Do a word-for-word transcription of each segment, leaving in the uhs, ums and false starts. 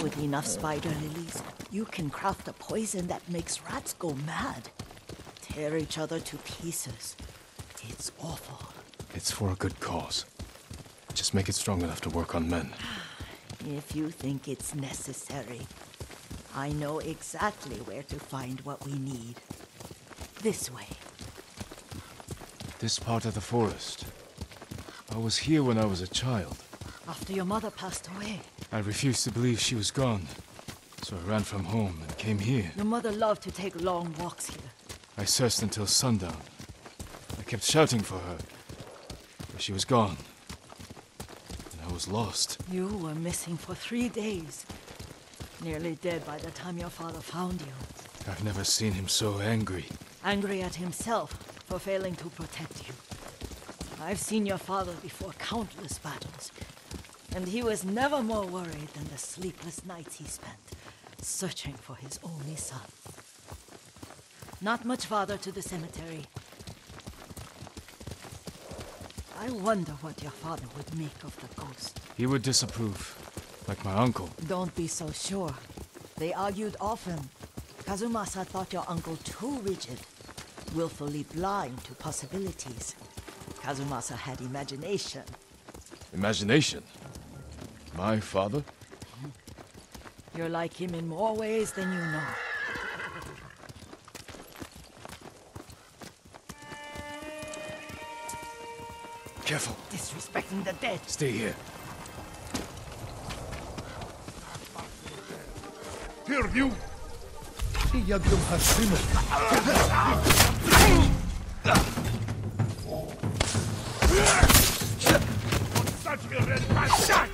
With enough spider lilies, you can craft a poison that makes rats go mad. Tear each other to pieces. It's awful. It's for a good cause. Just make it strong enough to work on men. If you think it's necessary, I know exactly where to find what we need. This way. This part of the forest. I was here when I was a child. After your mother passed away. I refused to believe she was gone. So I ran from home and came here. Your mother loved to take long walks here. I searched until sundown. I kept shouting for her. But she was gone. And I was lost. You were missing for three days. Nearly dead by the time your father found you. I've never seen him so angry. Angry at himself for failing to protect you. I've seen your father before countless battles. And he was never more worried than the sleepless nights he spent searching for his only son. Not much farther to the cemetery. I wonder what your father would make of the ghost. He would disapprove, like my uncle. Don't be so sure. They argued often. Kazumasa thought your uncle too rigid, willfully blind to possibilities. Kazumasa had imagination. Imagination? My father? You're like him in more ways than you know. Careful. Disrespecting the dead. Stay here. Here, you! Yagdum Hashima. Such a red passage!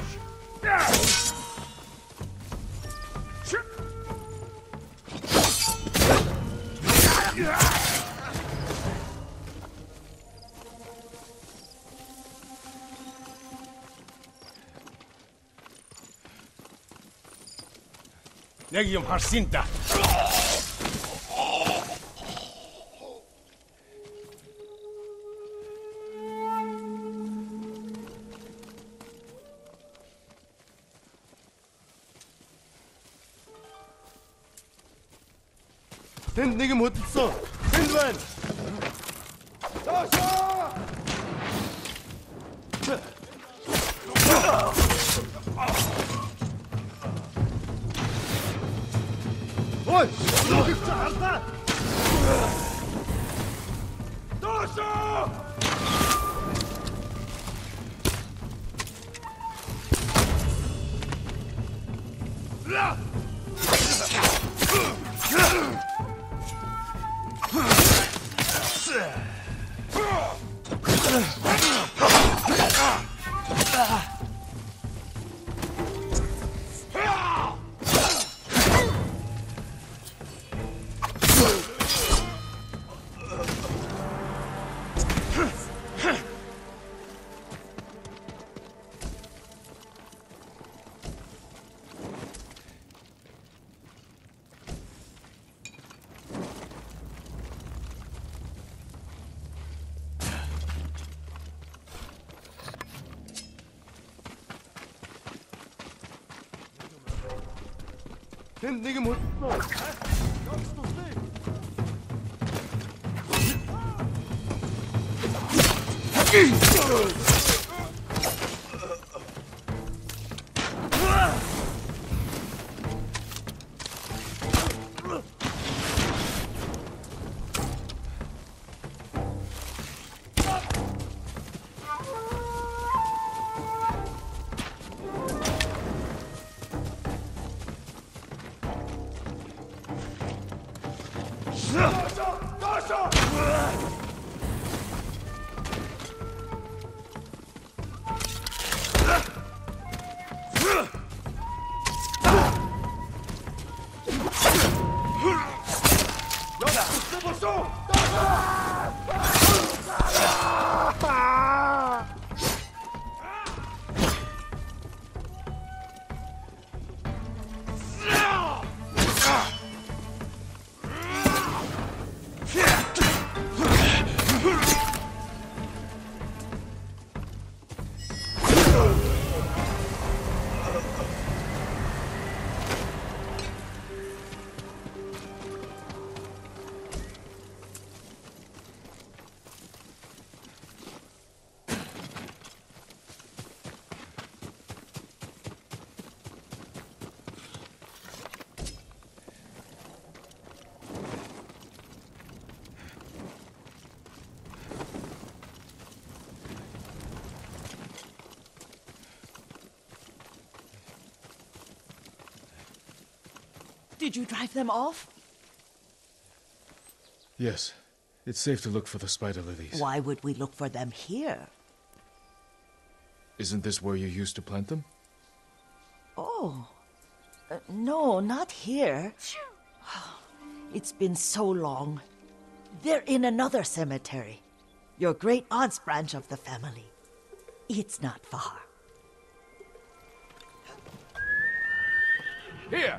Negium Harsinta. Тэнд нэг юм хөдөлсөн. Тэнд байна. Доошоо! Ой! Хардаа! Доошоо! Ла! Тэнд нэг юм хөдөлсөн. Did you drive them off? Yes. It's safe to look for the spider lilies. Why would we look for them here? Isn't this where you used to plant them? Oh. Uh, no, not here. It's been so long. They're in another cemetery. Your great aunt's branch of the family. It's not far. Here!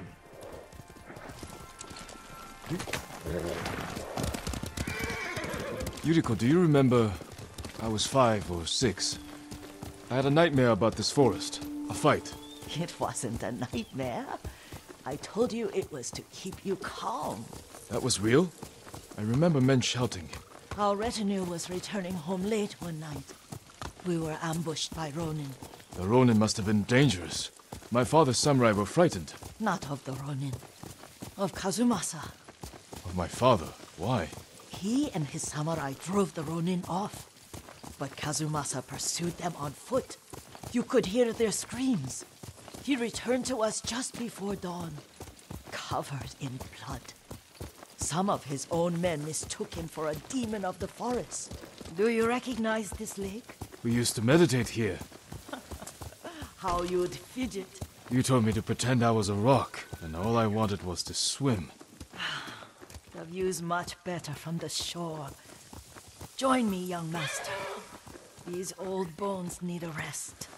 Yuriko, do you remember? I was five or six. I had a nightmare about this forest. A fight. It wasn't a nightmare. I told you it was to keep you calm. That was real? I remember men shouting. Our retinue was returning home late one night. We were ambushed by Ronin. The Ronin must have been dangerous. My father's samurai were frightened. Not of the Ronin. Of Kazumasa. Of my father? Why? He and his samurai drove the Ronin off. But Kazumasa pursued them on foot. You could hear their screams. He returned to us just before dawn, covered in blood. Some of his own men mistook him for a demon of the forest. Do you recognize this lake? We used to meditate here. How you'd fidget. You told me to pretend I was a rock, and all I wanted was to swim. The view's much better from the shore. Join me, young master. These old bones need a rest.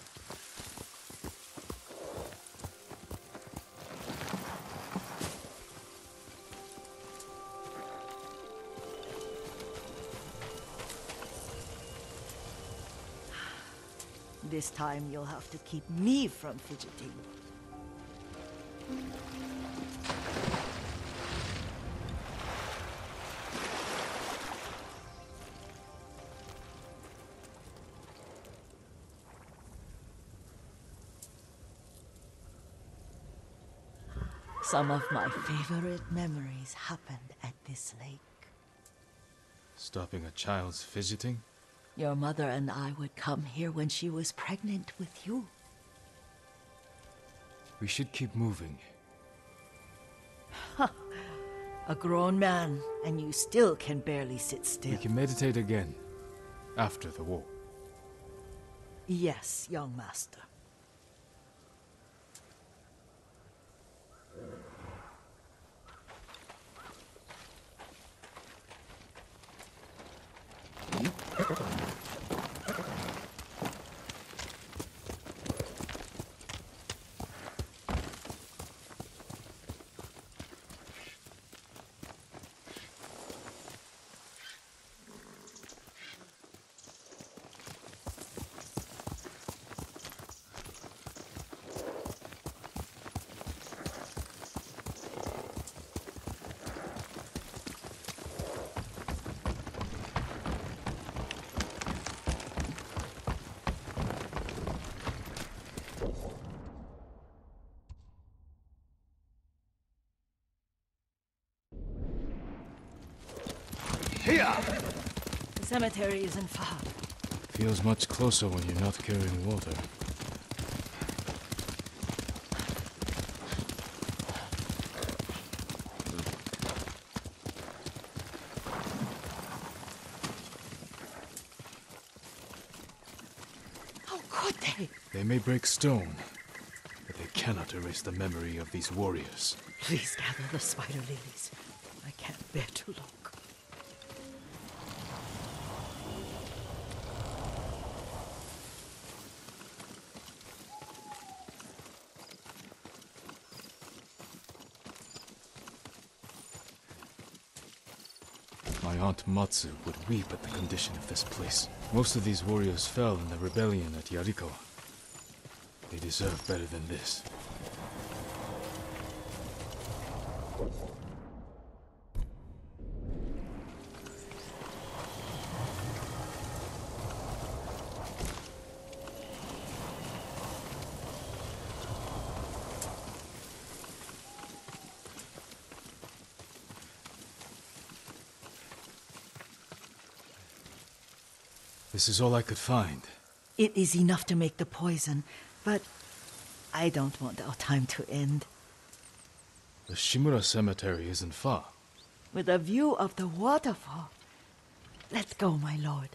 This time you'll have to keep me from fidgeting. Some of my favorite memories happened at this lake. Stopping a child's fidgeting? Your mother and I would come here when she was pregnant with you. We should keep moving. A grown man, and you still can barely sit still. We can meditate again. After the war. Yes, young master. Here! The cemetery isn't far. Feels much closer when you're not carrying water. How could they? They may break stone, but they cannot erase the memory of these warriors. Please gather the spider lilies. I can't bear to look. My Aunt Matsu would weep at the condition of this place. Most of these warriors fell in the rebellion at Yarikawa. They deserve better than this. This is all I could find. It is enough to make the poison, but I don't want our time to end. The Shimura Cemetery isn't far. With a view of the waterfall. Let's go, my lord.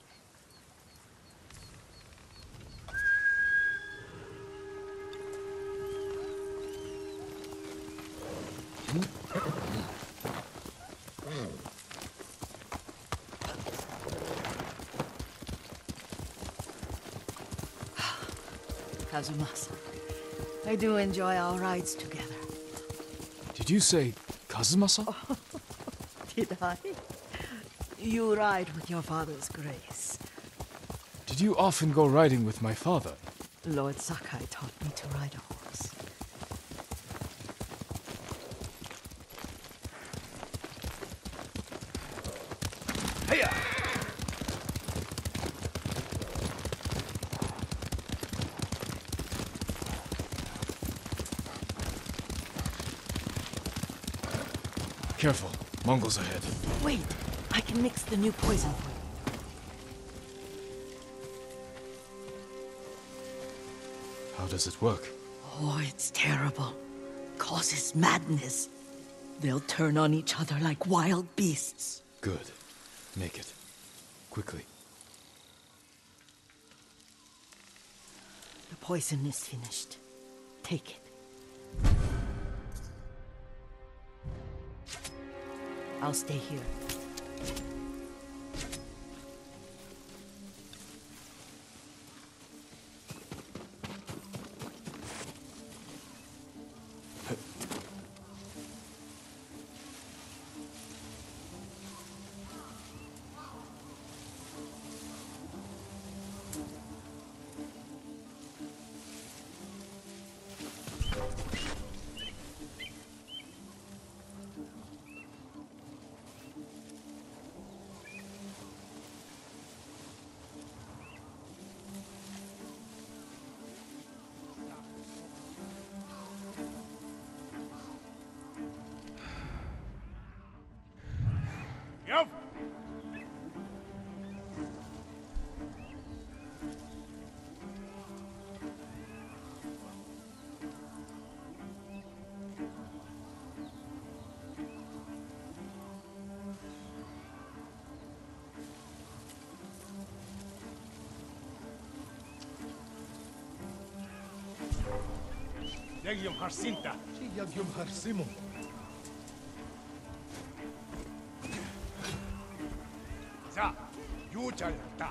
Kazumasa, I do enjoy our rides together. Did you say Kazumasa? Oh, did I? You ride with your father's grace. Did you often go riding with my father? Lord Sakai taught me to ride a horse. Hiya! Careful, Mongols ahead. Wait, I can mix the new poison for you. How does it work? Oh, it's terrible. Causes madness. They'll turn on each other like wild beasts. Good. Make it. Quickly. The poison is finished. Take it. I'll stay here. Yep. Legium Harsinta. Legium Harsimum. Za, Yuchal Ta.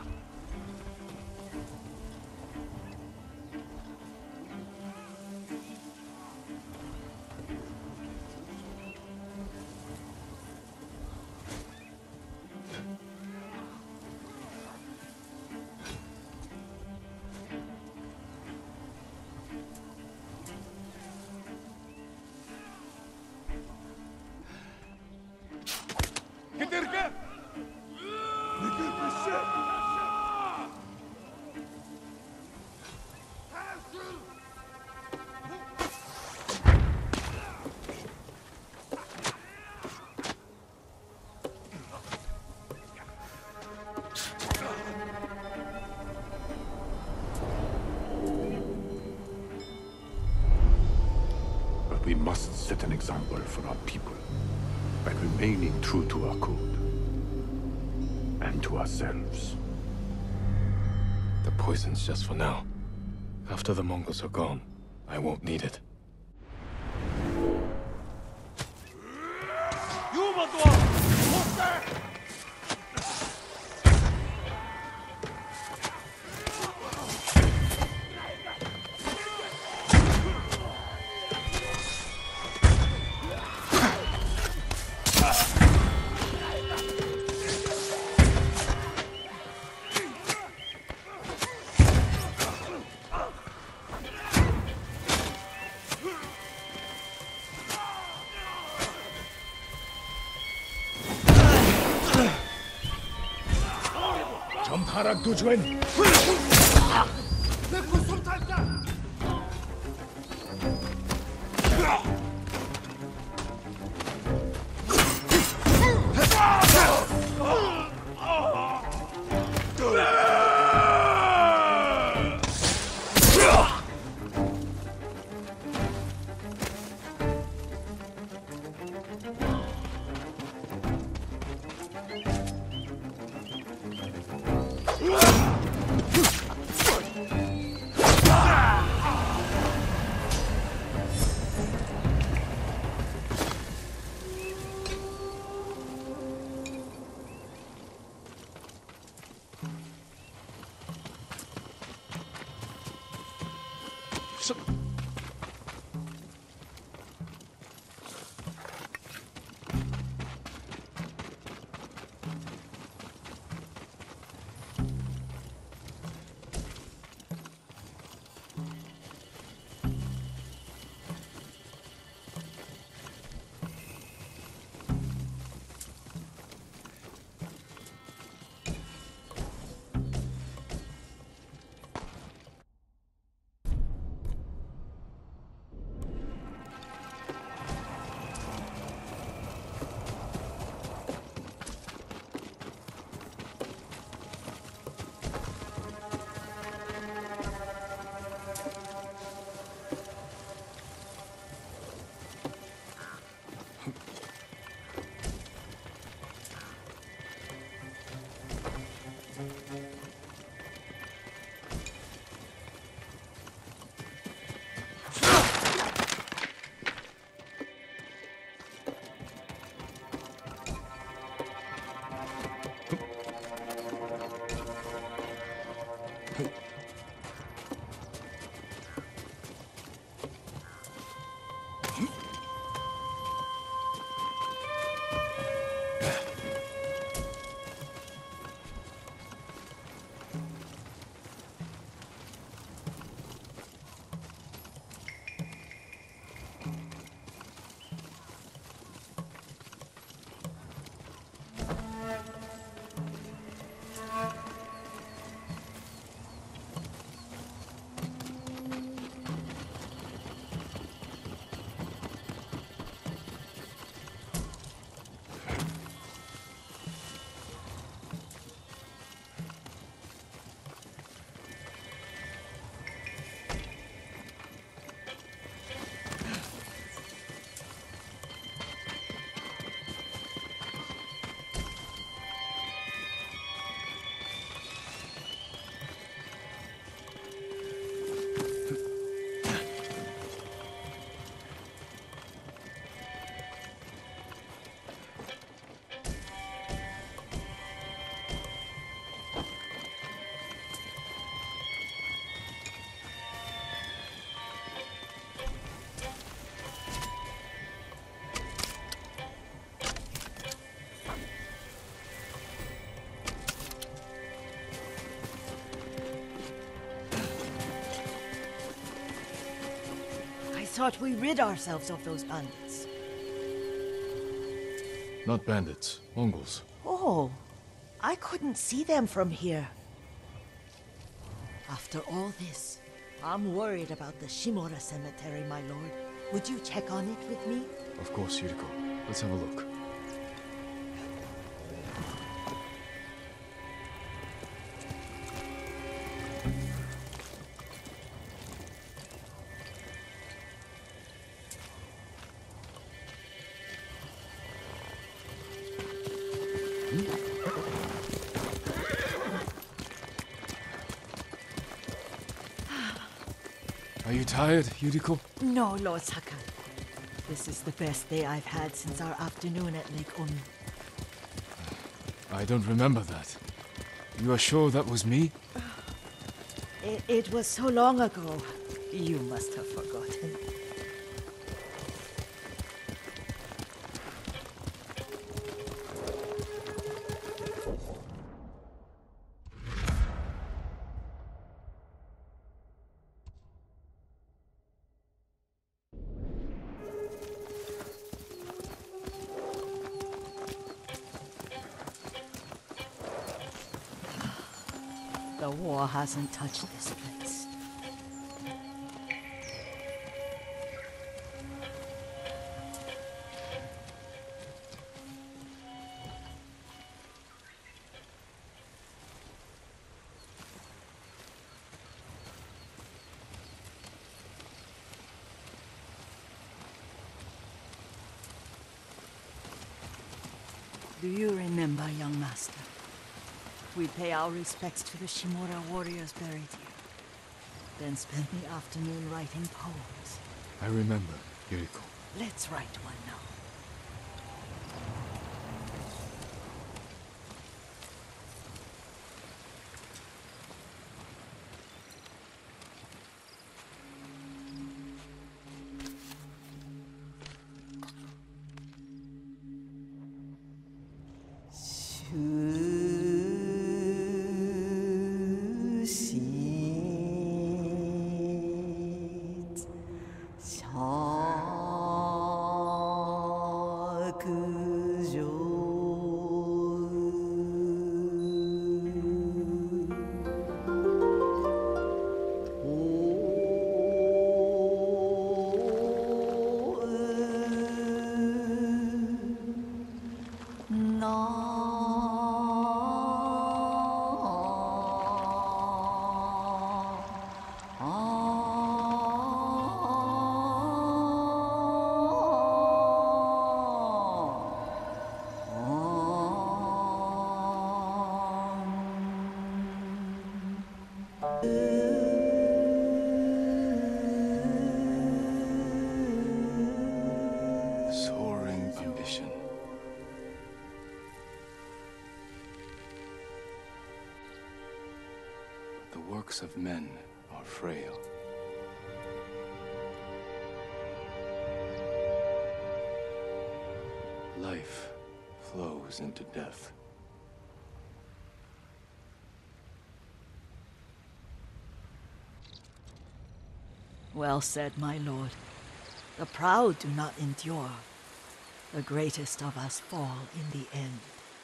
Getirge! But we must set an example for our people by remaining true to our code and to ourselves. The poison's just for now. After the Mongols are gone, I won't need it. Harak Dujwen! So I thought we rid ourselves of those bandits. Not bandits, Mongols. Oh, I couldn't see them from here. After all this, I'm worried about the Shimura Cemetery, my lord. Would you check on it with me? Of course, Yuriko. Let's have a look. Are you tired, Yuriko? No, Lord Sakai. This is the best day I've had since our afternoon at Lake Omi. I don't remember that. You are sure that was me? It, it was so long ago. You must have forgotten. The war hasn't touched this place. Do you remember, young master? We pay our respects to the Shimura warriors buried here, then spend the afternoon writing poems. I remember, Yuriko. Let's write one now. backs of men are frail. Life flows into death. Well said, my lord. The proud do not endure. The greatest of us fall in the end.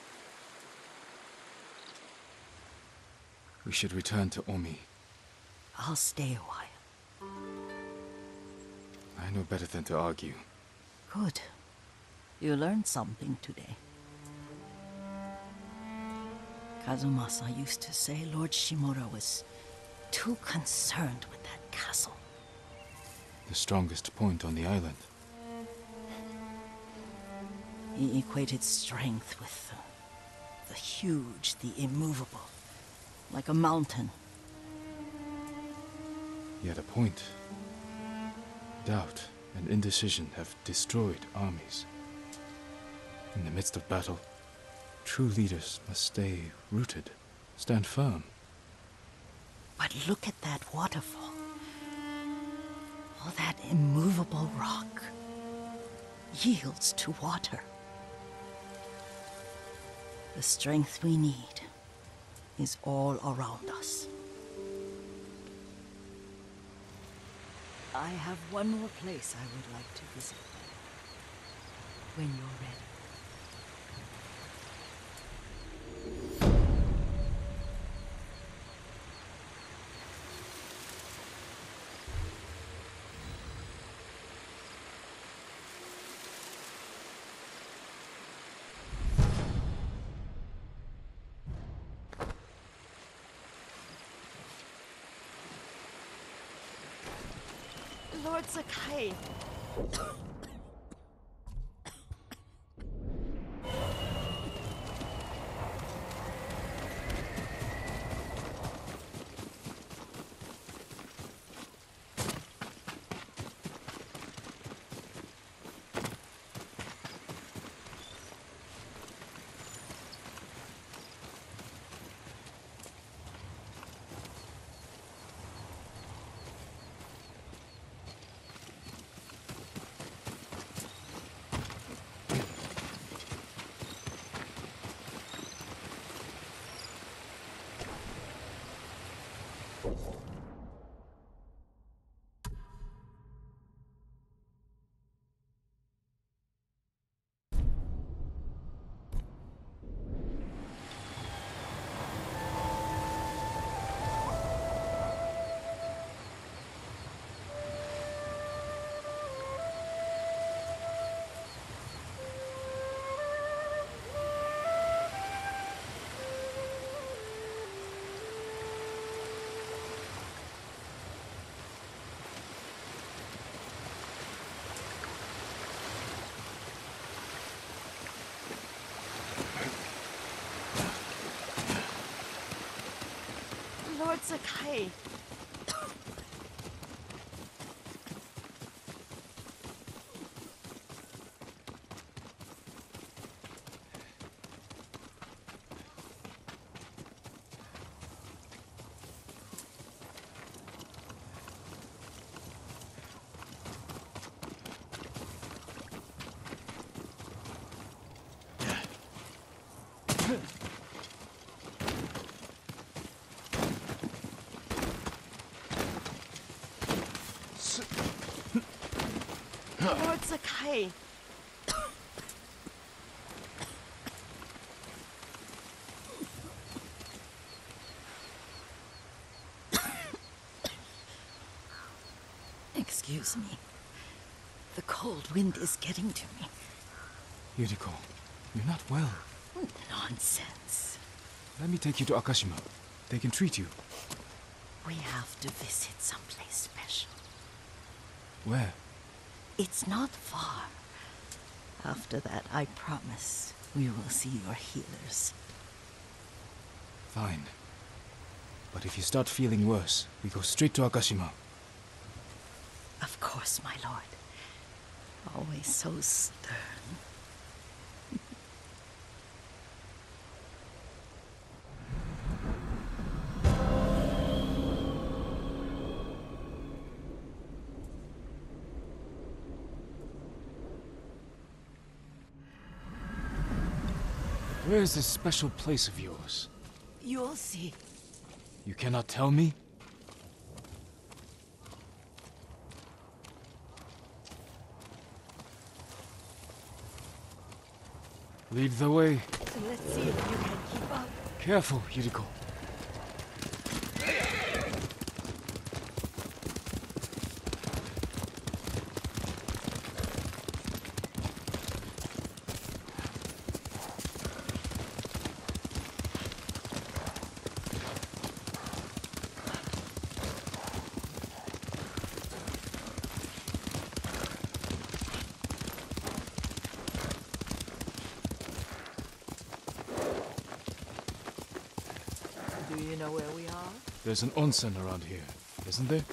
We should return to Omi. I'll stay a while. I know better than to argue. Good. You learned something today. Kazumasa used to say Lord Shimura was too concerned with that castle. The strongest point on the island. He equated strength with uh, the huge, the immovable, like a mountain. He had a point. Doubt and indecision have destroyed armies. In the midst of battle, true leaders must stay rooted, stand firm. But look at that waterfall. All that immovable rock yields to water. The strength we need is all around us. I have one more place I would like to visit. When you're ready. Lord Sakai. Lord Sakai. Lord Sakai. Excuse me. The cold wind is getting to me. Yuriko, you're not well. Nonsense. Let me take you to Akashima. They can treat you. We have to visit someplace special. Where? It's not far. After that, I promise we will see your healers. Fine. But if you start feeling worse, we go straight to Akashima. Of course, my lord. Always so stern. Where is this special place of yours? You'll see. You cannot tell me? Lead the way. So let's see if you can keep up. Careful, Yuriko. Do you know where we are? There's an onsen around here, isn't there?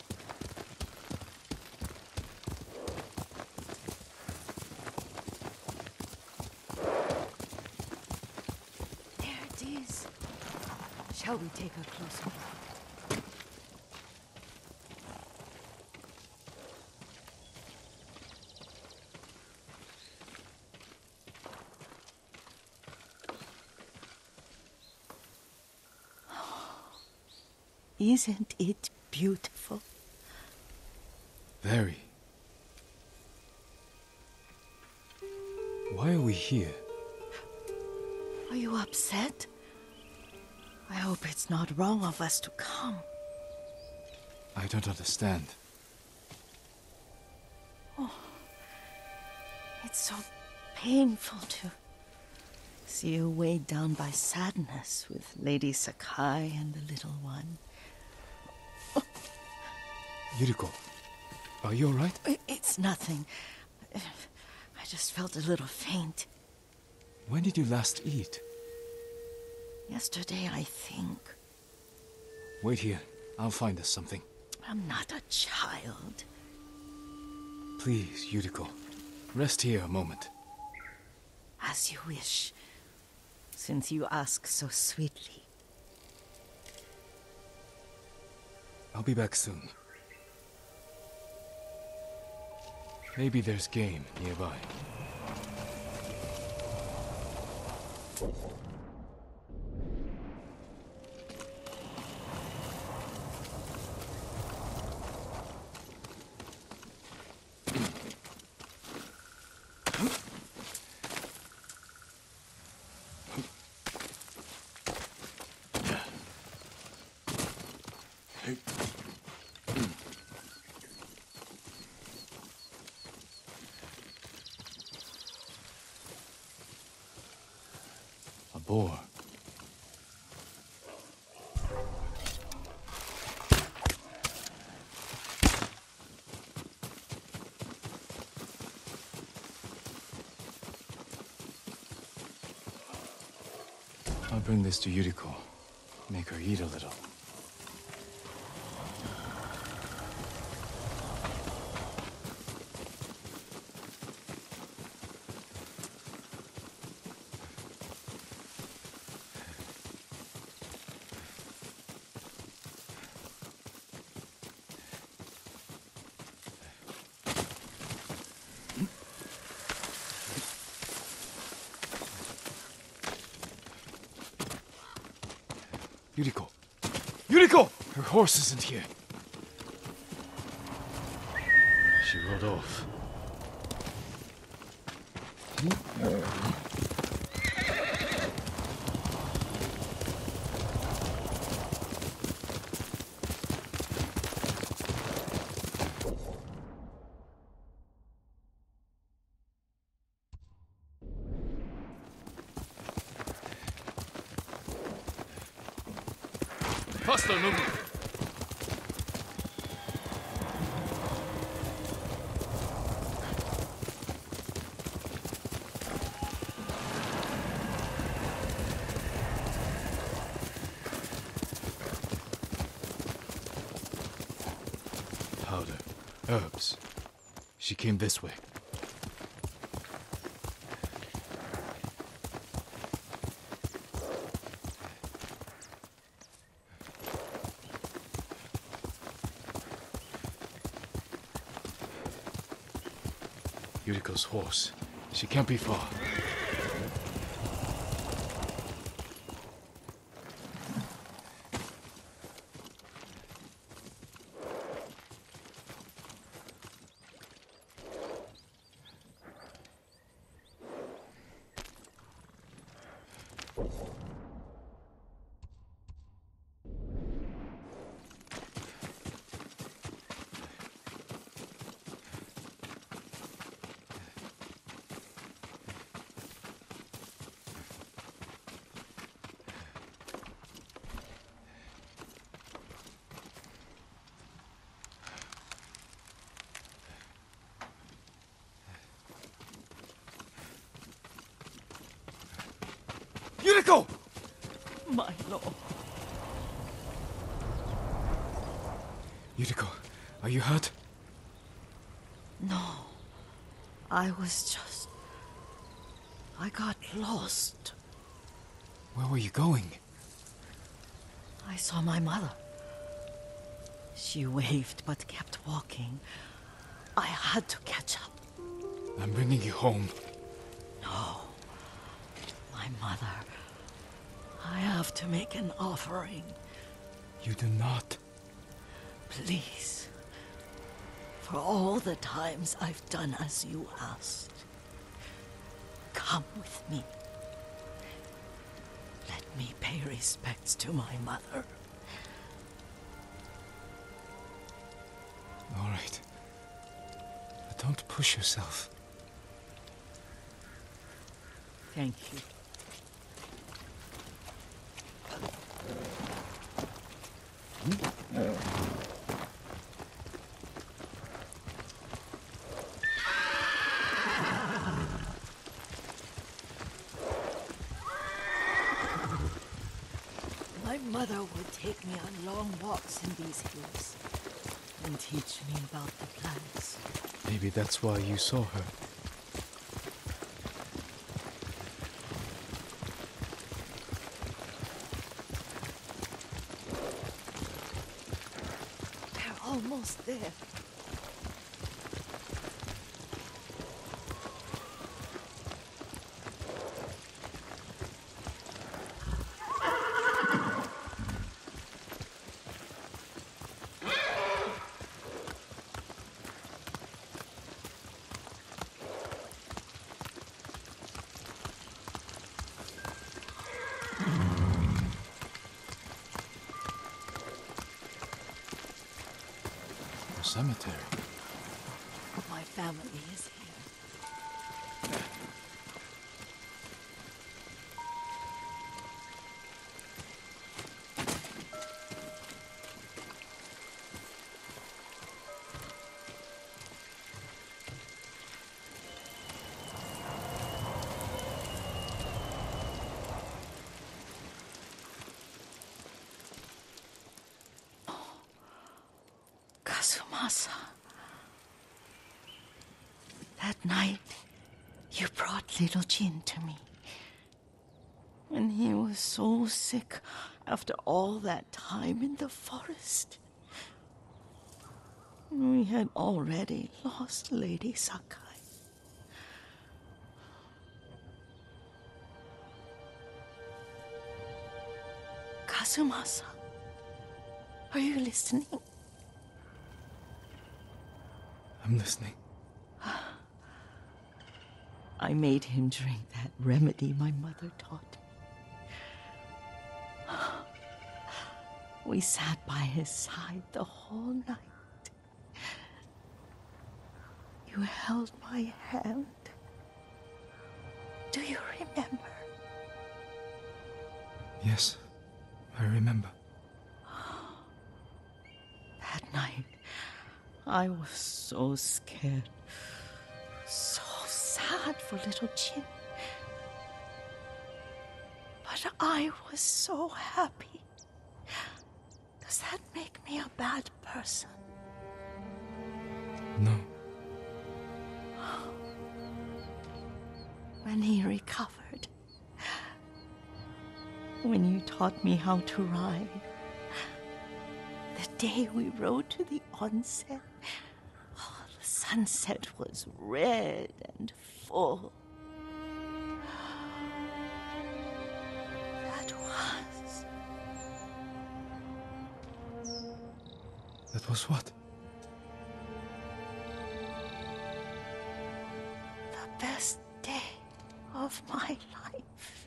There it is. Shall we take a closer look? Isn't it beautiful? Very. Why are we here? Are you upset? I hope it's not wrong of us to come. I don't understand. It's so painful to see you weighed down by sadness with Lady Sakai and the little one. Yuriko, are you alright? I- It's nothing. I just felt a little faint. When did you last eat? Yesterday, I think. Wait here. I'll find us something. I'm not a child. Please, Yuriko. Rest here a moment. As you wish, since you ask so sweetly. I'll be back soon. Maybe there's game nearby. A boar. I'll bring this to Yuriko. Make her eat a little. Yuriko! Yuriko! Her horse isn't here. She rode off. Faster, Nobu! Powder. Herbs. She came this way. Yuriko's horse. She can't be far. Yuriko! My lord. Yuriko, are you hurt? No. I was just... I got lost. Where were you going? I saw my mother. She waved but kept walking. I had to catch up. I'm bringing you home. No. My mother. I have to make an offering. You do not. Please. For all the times I've done as you asked. Come with me. Let me pay respects to my mother. All right. But don't push yourself. Thank you. My mother would take me on long walks in these hills and teach me about the plants. Maybe that's why you saw her. They're almost there. The cemetery. My family is here. Kazumasa. That night, you brought little Jin to me. And he was so sick after all that time in the forest. We had already lost Lady Sakai. Kazumasa, are you listening? I'm listening. I made him drink that remedy my mother taught me. We sat by his side the whole night. You held my hand. Do you remember? Yes, I remember. That night, I was so scared. So sad for little Jin. But I was so happy. Does that make me a bad person? No. When he recovered, when you taught me how to ride, the day we rode to the onsen, oh, the sunset was red and full. That was... That was what? the best day of my life.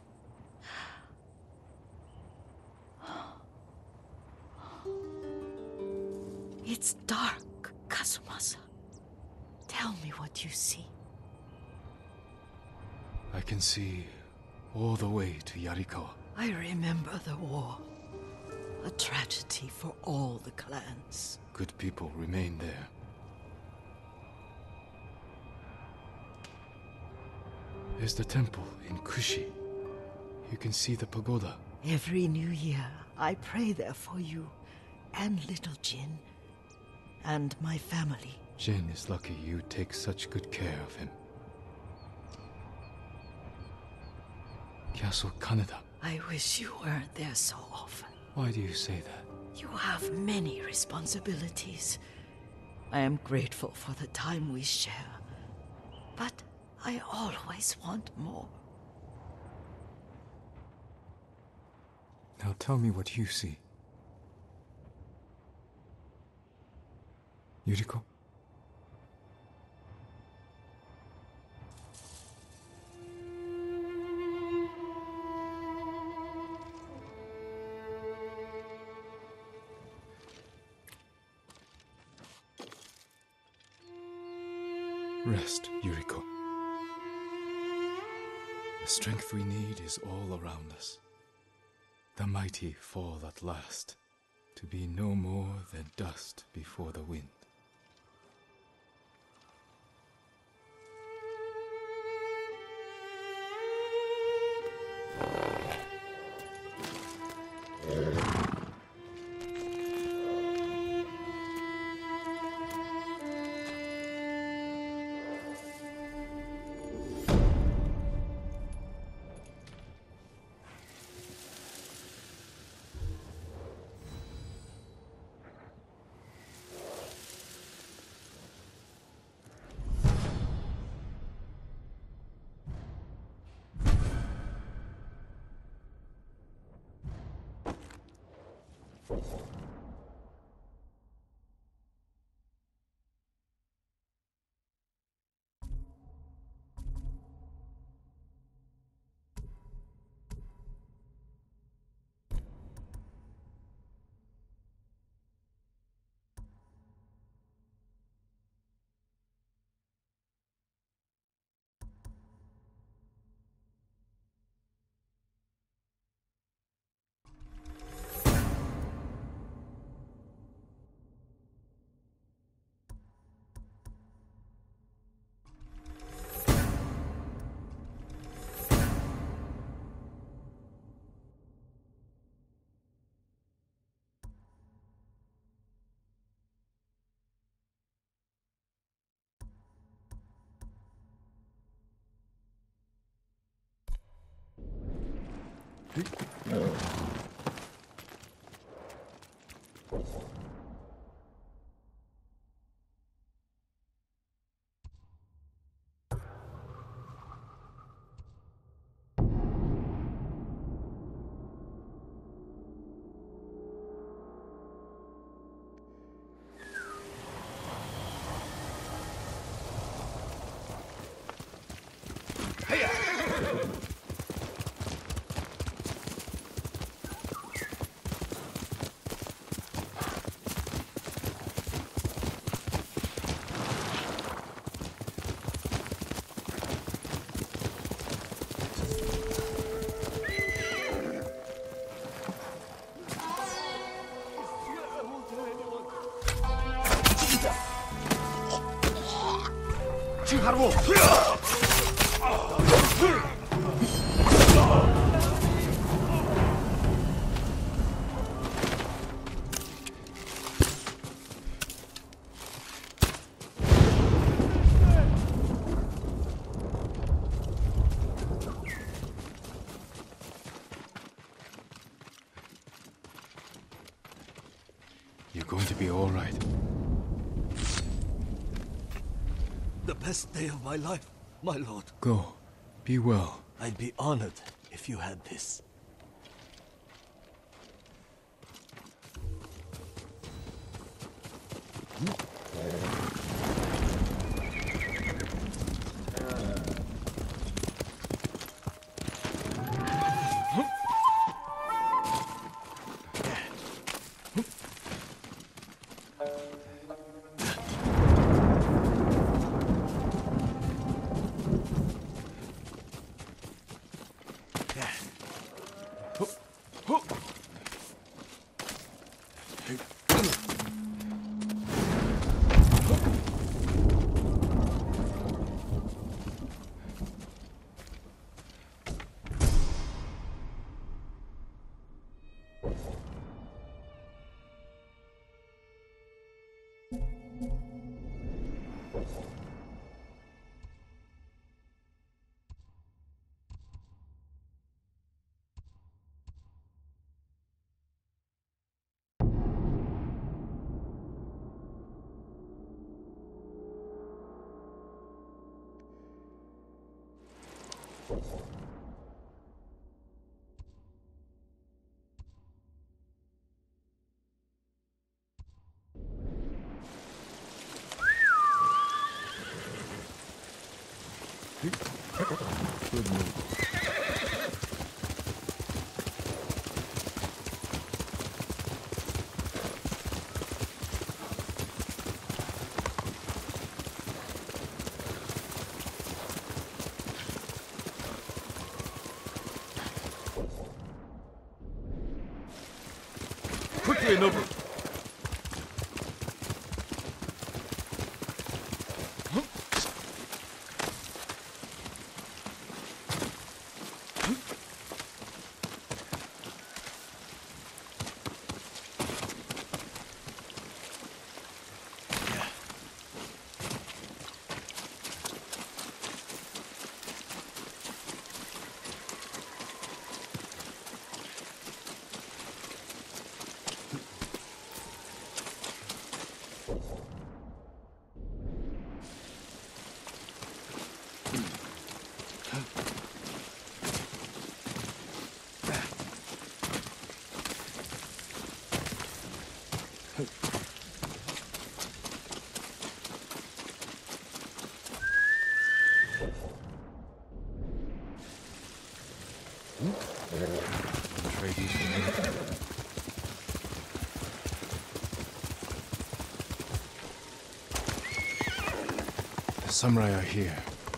It's dark, Kazumasa. Tell me what you see. I can see all the way to Yarikawa. I remember the war. A tragedy for all the clans. Good people remain there. There's the temple in Kushi. You can see the pagoda. Every new year, I pray there for you, and little Jin, and my family. Jin is lucky you take such good care of him. Castle Kaneda. I wish you weren't there so often. Why do you say that? You have many responsibilities. I am grateful for the time we share, but I always want more. Now tell me what you see. Yuriko? Rest, Yuriko. The strength we need is all around us. The mighty fall at last, to be no more than dust before the wind. You're going to be all right. The best day of my life, my lord. Go. Be well. I'd be honored if you had this. Good move. Quickly, Nobu! Trade you for me. The samurai are here.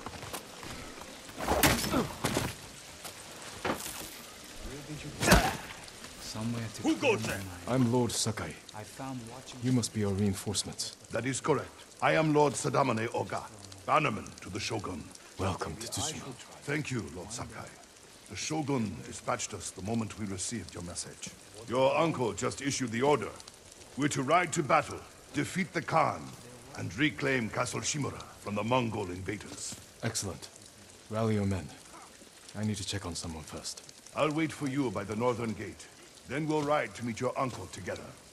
Somewhere to Who goes there? I'm Lord Sakai. I found watching. You must be our reinforcements. That is correct. I am Lord Sadamane Oga, bannerman to the Shogun. Welcome to Tsushima. Thank you, Lord Sakai. The Shogun dispatched us the moment we received your message. Your uncle just issued the order. We're to ride to battle, defeat the Khan, and reclaim Castle Shimura from the Mongol invaders. Excellent. Rally your men. I need to check on someone first. I'll wait for you by the northern gate. Then we'll ride to meet your uncle together.